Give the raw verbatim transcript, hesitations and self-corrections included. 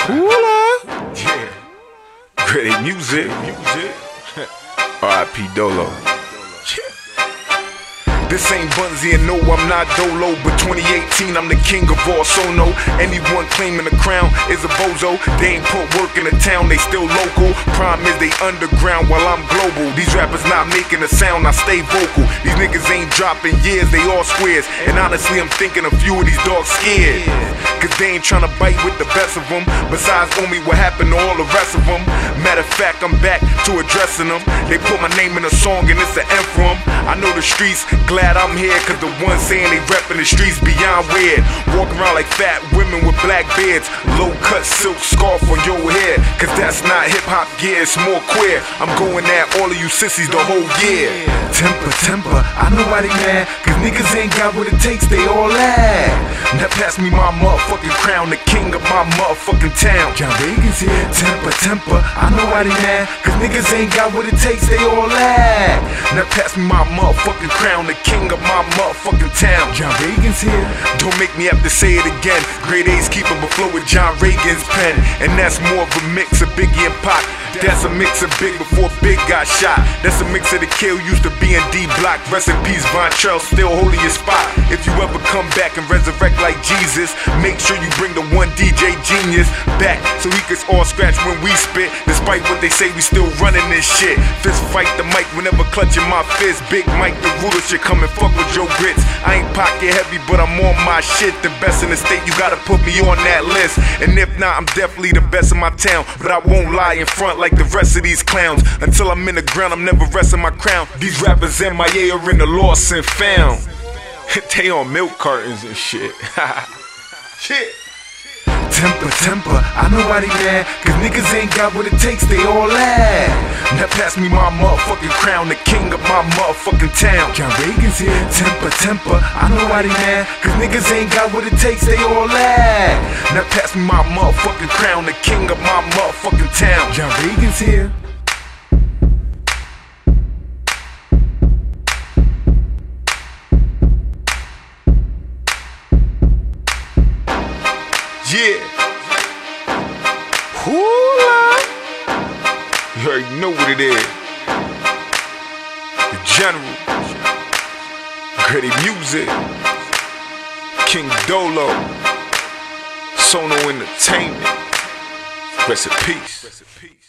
Hula. Yeah. Great music. Music. R I P Dolo. This ain't Bunzy and no, I'm not Dolo, but twenty eighteen I'm the king of all, so no. Anyone claiming the crown is a bozo. They ain't put work in the town, they still local. Problem is they underground while I'm global. These rappers not making a sound, I stay vocal. These niggas ain't dropping years, they all squares. And honestly I'm thinking a few of these dogs scared, cause they ain't tryna bite with the best of them. Besides only what happened to all the rest of them. Matter of fact, I'm back to addressing them. They put my name in a song and it's an M for them. I know the streets, glad I'm here, cause the ones saying they reppin' the streets beyond weird. Walking around like fat women with black beards. Low cut silk scarf on your head, cause that's not hip hop gear, it's more queer. I'm going at all of you sissies the whole year. Temper, temper, I know why they mad, cause niggas ain't got what it takes, they all lag. Now pass me my motherfucking crown, the king of my motherfucking town. John Reagan's here. Temper, temper, I know why they mad, cause niggas ain't got what it takes, they all lag. Now pass me my motherfucking crown, the king of my motherfucking town. John Reagan's here. Don't make me have to say it again. Grade A's keep up a flow with John Reagan's pen, and that's more of a mix of Biggie and Pac. That's a mix of Big before Big got shot. That's a mix of the kill used to be in D Block. Rest in peace, Von Trell, still holding your spot. If you ever come back and resurrect like Jesus, make sure you bring the one D J Genius back, so he gets all scratch when we spit. Despite what they say, we still running this shit. Fist fight the mic whenever clutching my fist. Big Mike the ruler should come and fuck with your grits. I ain't pocket heavy, but I'm on my shit. The best in the state, you gotta put me on that list. And if not, I'm definitely the best in my town. But I won't lie in front like the rest of these clowns. Until I'm in the ground, I'm never resting my crown. These rappers M I A are in the lost and found. They on milk cartons and shit. Shit. Temper, temper, I know why they mad, cause niggas ain't got what it takes, they all lag. Now pass me my motherfucking crown, the king of my motherfucking town. John Reagan's here. Temper, temper, I know why they mad, cause niggas ain't got what it takes, they all lag. Now pass me my motherfucking crown, the king of my motherfucking town. John Reagan's here. Yeah. Hula. You already know what it is. The General. Gritty music. King Dolo. Sono Entertainment. Rest in peace.